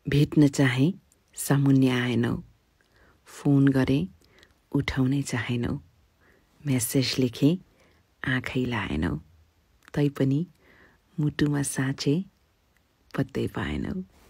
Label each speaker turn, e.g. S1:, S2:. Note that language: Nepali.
S1: भेट्न चाहे सामुन्ने आएनौ, फोन गरे उठाउनै चाहेनौ, मेसेज लेखे आँखै लाएनौ, तैपनि मुटुमा साँचे पत्तै पाएनौ।